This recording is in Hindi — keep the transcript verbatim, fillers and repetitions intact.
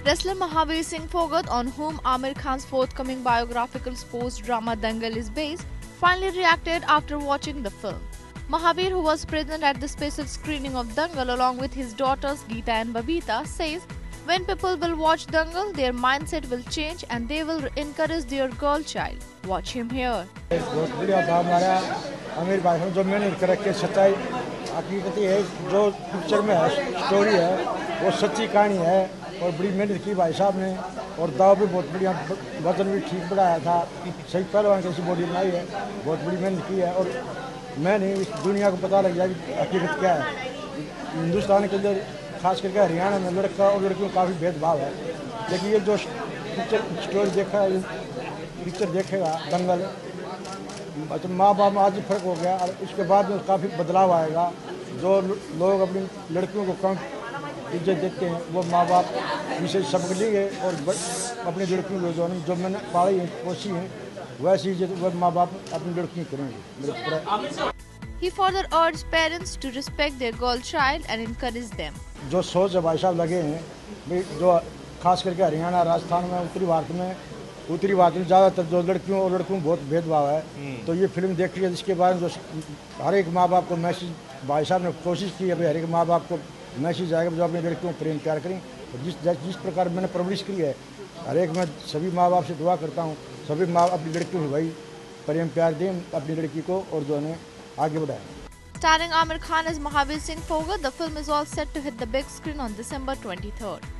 Wrestler Mahavir Singh Phogat, on whom Aamir Khan's forthcoming biographical sports drama Dangal is based, finally reacted after watching the film. Mahavir, who was present at the special screening of Dangal along with his daughters Geeta and Babita, says when people will watch Dangal, their mindset will change and they will encourage their girl child. Watch him here. बहुत बढ़िया था हमारा आमिर भाई ने जो मैंने कर रखी है सच्चाई हकीकत है जो पिक्चर में है स्टोरी है वो सच्ची कहानी है और बड़ी मेहनत की भाई साहब ने और दाव भी बहुत बढ़िया वजन भी ठीक बढ़ाया था सही पहलवान कैसी बॉडी बनाई है बहुत बड़ी मेहनत की है और मैंने इस दुनिया को पता लग गया कि हकीकत क्या है। हिंदुस्तान के अंदर खास करके हरियाणा में लड़का और लड़कियों का काफ़ी भेदभाव है, लेकिन ये जो पिक्चर स्टोरी देखा पिक्चर देखेगा दंगल अच्छा माँ बाप में आज फर्क हो गया और उसके बाद में काफ़ी बदलाव आएगा। जो लोग अपनी लड़कियों को कम इज्जत देते हैं वो माँ बाप इनसे सबक लेंगे और अपनी लड़कियों को जो जो मैंने पाली है पोसी हैं वैसी इज्जत वो माँ बाप अपनी लड़कियों करेंगे। He further urged parents to respect their girl child and encourage them. जो सोच है भाई साहब लगे हैं जो खास करके हरियाणा राजस्थान में उत्तरी भारत में उत्तरी भारत में ज़्यादातर जो लड़कियों और लड़कों में बहुत भेदभाव है तो ये फिल्म देखी है जिसके बारे में जो हर एक माँ बाप को मैसेज भाई साहब ने कोशिश की है हर एक माँ बाप को मैसेज आएगा जो अपनी लड़कियों को प्रेम प्यार करें और जिस जिस प्रकार मैंने परवरिश की है हर एक मैं सभी माँ बाप से दुआ करता हूँ सभी माँ अपनी लड़कियों को भाई प्रेम प्यार दें अपनी लड़की को और जो है आगे बढ़ाएं। Starring Aamir Khan as Mahavir Singh Phogat, the film is all set to hit the big screen on December twenty-third.